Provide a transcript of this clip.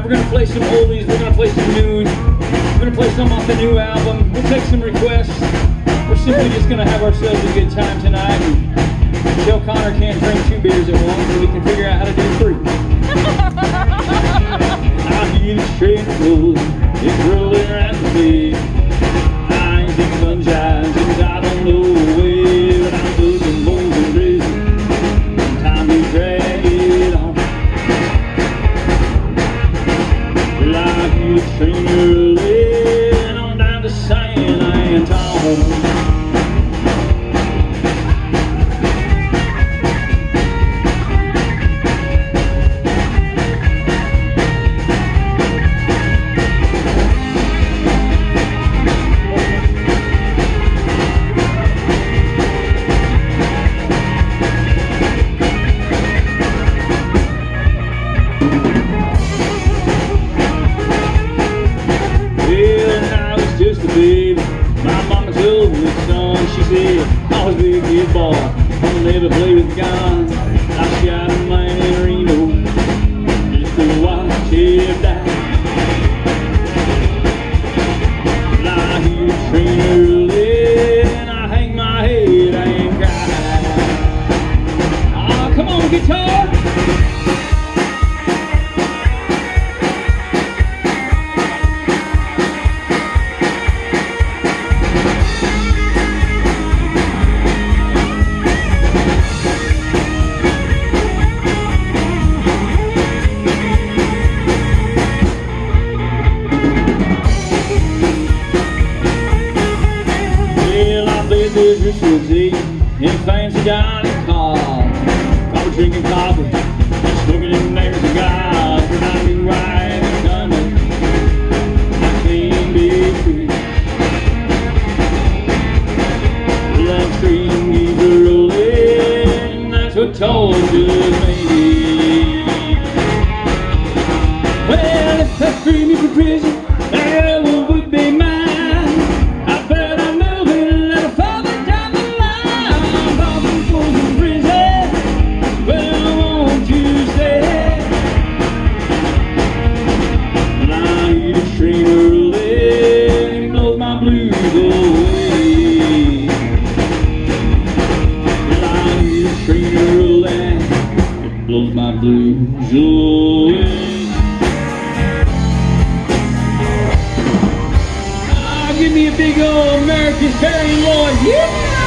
We're gonna play some oldies, we're gonna play some news, we're gonna play some off the new album, we'll take some requests. We're simply just gonna have ourselves a good time tonight. And Joe Connor can't drink 2 beers at once, so we can figure out how to do 3. I hear the train roll, it's rolling around the bed. I ain't seen sunshine since I don't know where, but I'm looking more than ready. Time to drag it on. Well, I hear the train rolling on down to San Antonio. My mama told me, son, she said, I was a big kid boy, I'll never play with guns. I shot a man in Reno, just to watch him die. And I hear the train early, and I hang my head and cry. Ah, come on, guitar! In fancy dining cars, I was drinking coffee, smoking in their cigars. When I knew right and coming, I can't be free. Love stream keeps rolling, that's what told us maybe. Well, if they free me from prison, hell would be mine. Blows my blues away. Ah, give me a big old American Terry Lloyd, yeah!